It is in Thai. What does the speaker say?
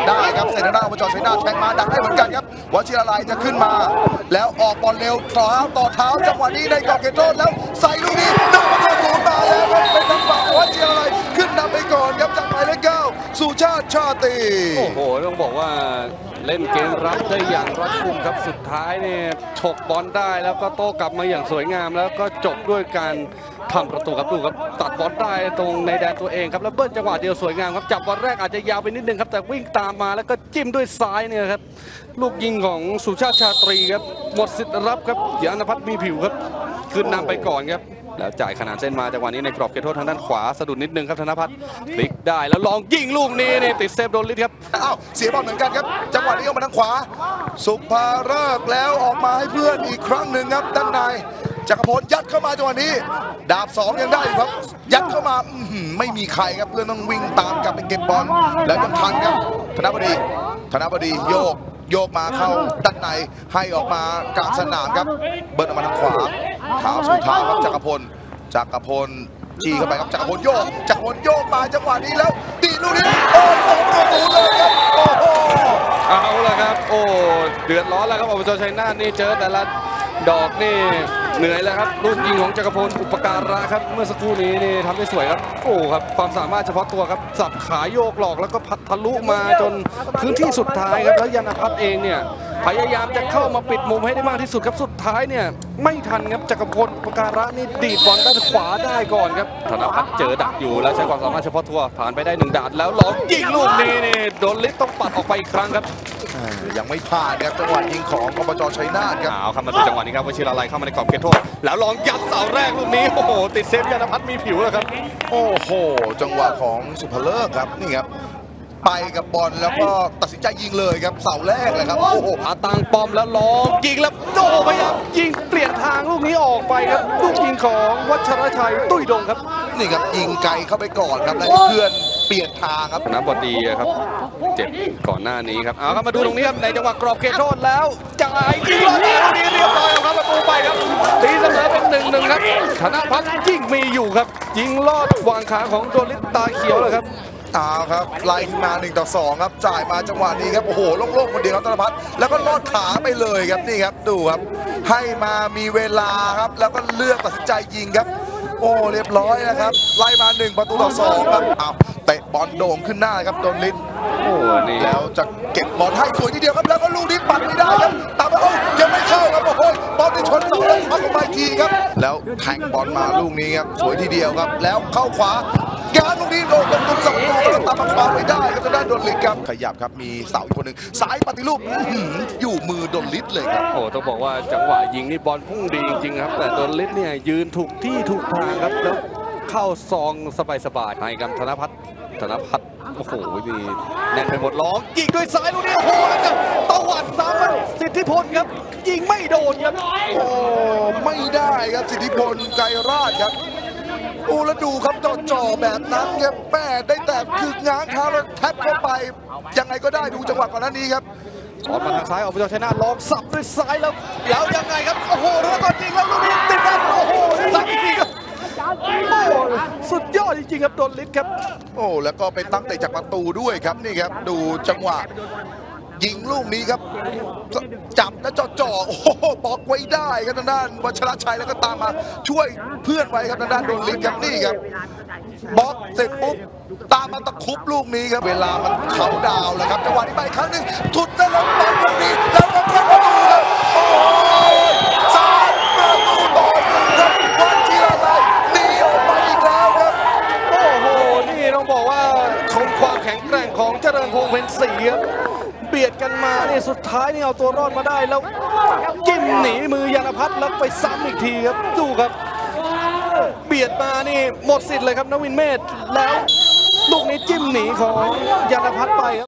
ได้ครับเซนนาอบจชัยนาทแทงมาดักได้เหมือนกันครับวชิราลัยจะขึ้นมาแล้วออกบอลเร็วต่อเท้าจังหวะนี้ในกรอบเขตโทษแล้วใส่ลูกนี้1-0มาแล้วครับเป็นทางฝั่งวชิราลัยขึ้นนำไปก่อนครับจากหมายเลข 9สุชาติชาตรีโอ้โหต้องบอกว่าเล่นเกมรับได้อย่างรัดกุมครับสุดท้ายเนี่ยฉกบอลได้แล้วก็โต้กลับมาอย่างสวยงามแล้วก็จบด้วยการทำประตูครับดูครับตัดบอลได้ตรงในแดนตัวเองครับแล้วเบิ้ลจังหวะเดียวสวยงามครับจับบอลแรกอาจจะยาวไปนิดนึงครับแต่วิ่งตามมาแล้วก็จิ้มด้วยซ้ายเนี่ยครับลูกยิงของสุชาติชาตรีครับหมดสิทธิ์รับครับยานพัฒน์มีผิวครับขึ้นนำไปก่อนครับแล้วจ่ายขนานเส้นมาจังหวะนี้ในกรอบเขตโทษทางด้านขวาสะดุดนิดนึงครับธนพัฒน์พลิกได้แล้วลองยิงลูกนี้นี่ติดเซฟโดนลิศครับอ้าวเสียบอลเหมือนกันครับจังหวะนี้ออกมาทางขวาสุภาฤกษ์แล้วออกมาให้เพื่อนอีกครั้งหนึ่งครับด้านในจักรพลยัดเข้ามาจังหวะนี้ดาบ2ยังได้อยู่ครับยัดเข้ามาไม่มีใครครับเพื่อนต้องวิ่งตามกลับไปเก็บบอลแล้วยังทันครับธนบดีโยกมาเข้าด้านในให้ออกมากลางสนามครับเบิร์นออกมาทางขวาเท้าสู่เท้าครับจักรพลจี้เข้าไปครับจักรพลโยกมาจังหวะนี้แล้วตีลูกนี้โอ้2-0เลยครับโอ้โหเอาละครับโอ้เดือดร้อนแล้วครับอบจชัยนาทนี่เจอแต่ละดอกนี่เหนื่อยแล้วครับลูกยิงของจักรพลอุปการะครับเมื่อสักครู่นี้นี่ทำได้สวยครับโอ้ครับความสามารถเฉพาะตัวครับสับขาโยกหลอกแล้วก็พัดทะลุมาจนพื้นที่สุดท้ายครับแล้วยานพัฒน์เองเนี่ยพยายามจะเข้ามาปิดมุมให้ได้มากที่สุดครับสุดท้ายเนี่ยไม่ทันครับจักรพลอุปการะนี่ดีดบอลด้านขวาได้ก่อนครับธนพัฒน์เจอดักอยู่แล้วใช้ความสามารถเฉพาะตัวผ่านไปได้1 ดาดแล้วลองยิงลูกนี้นี่โดนลิศต้องปัดออกไปอีกครั้งครับยังไม่ผ่านครับจังหวะยิงของอบจชัยนาทครับเอาครับมาดูจังหวะนี้ครับวชิราลัยเข้ามาในกรอบเขตโทษแล้วลองยัดเสาแรกลูกนี้โอ้โหติดเซฟยานพัฒน์มีผิวแล้วครับโอ้โหจังหวะของสุภเลิกครับนี่ครับไปกับบอลแล้วก็ตัดสินใจยิงเลยครับเสาแรกเลยครับโอ้โหตังปอมแล้วลองยิงแล้วโด่พยายามยิงเปลี่ยนทางลูกนี้ออกไปครับลูกยิงของวัชรชัยตุ้ยดงครับนี่ครับยิงไกลเข้าไปก่อนครับแล้วเพื่อนเปลี่ยนทางครับน้ำบดีครับเจ็บก่อนหน้านี้ครับเอาครับมาดูตรงนี้ครับในจังหวะกรอบเขตโทษแล้วจ่ายยิงลูกนี้เรียบร้อยครับประตูไปครับตีเสมอเป็น1-1ครับธนพัฒน์ยิงมีอยู่ครับยิงลอดวางขาของโดนลิศตาเขียวเลยครับเอาครับไล่ขึ้นมา1-2ครับจ่ายมาจังหวะนี้ครับโอ้โหโล่งๆคนเดียวครับธนพัฒน์แล้วก็ลอดขาไปเลยครับนี่ครับดูครับให้มามีเวลาครับแล้วก็เลือกตัดสินใจยิงครับโอ้เรียบร้อยนะครับไล่มา1-2ครับเอาเตะบอลโด่งขึ้นหน้าครับโดนลิศโอ้นี่แล้วจะเก็บบอลให้สวยทีเดียวครับแล้วก็ลูกนี้ปัดไม่ได้ครับตามมายังไม่เข้าครับโอ้โหบอลที่ชนเสาแล้วพักออกมาอีกทีครับแล้วแทงบอลมาลูกนี้ครับสวยทีเดียวครับแล้วเข้าขวางานลูกนี้โดนตรงเสาแล้วตามมาขวาไม่ได้ครับทางด้านโดนลิศครับขยับครับมีเสาอีกคนหนึ่งสายปฏิรูปอยู่มือโดนลิศเลยครับโอ้ต้องบอกว่าจังหวะยิงนี่บอลพุ่งดีจริงๆครับแต่โดนลิศเนี่ยยืนถูกที่ถูกทางครับแล้วเข้าซองสบายๆให้กับธนพัฒน์โอ้โหนี่แน่นไปหมดล้อมยิงด้วยซ้ายลูกนี้โอ้โหแล้วก็ตวัดซ้ำสิทธิพลครับยิงไม่โดนครับโอ้ไม่ได้ครับสิทธิพลไกรราชครับโอ้แล้วดูครับจ่อแบบนั้นครับแม่ได้แต่คือง้างเท้าแล้วแทบเข้าไปยังไงก็ได้ดูจังหวะก่อนหน้านี้ครับสอนมาทางซ้ายอบจชัยนาทลองสับด้วยซ้ายแล้วยังไงครับโอ้โหแล้วก็ยิงแล้วลูกนี้ติดกันโอ้โหสับอีกทีครับสุดยอดจริงๆครับโดนลิศครับโอ้แล้วก็ไปตั้งเตะจากประตูด้วยครับนี่ครับดูจังหวะยิงลูกนี้ครับจับแล้วจ่อโอ้โหบล็อกไว้ได้ครับทางด้านวัชรชัยแล้วก็ตามมาช่วยเพื่อนไว้ครับทางด้านโดนลิศครับนี่ครับบล็อกเสร็จปุ๊บตามมาตะคุบลูกนี้ครับเวลามันเขาดาวเลยครับจังหวะนี้ไปครั้งหนึ่งถุดจะลงบอลลูกนี้แล้วก็เข้าประตูครับโอ้ย3-1ครับวัชิราลัยหนีออกไปอีกแล้วครับโอ้โหนี่ต้องบอกว่าชมความแข็งแกร่งของเจริญพงษ์เพ็ญศรีครับเบียดกันมาเนี่ยสุดท้ายนี่เอาตัวรอดมาได้แล้วจิ้มหนีมือยานพัฒน์แล้วไปซ้ำอีกทีครับดูครับเบียดมานี่หมดสิทธิ์เลยครับนวินเมธแล้วลูกนี้จิ้มหนีของยานพัฒน์ไปครับ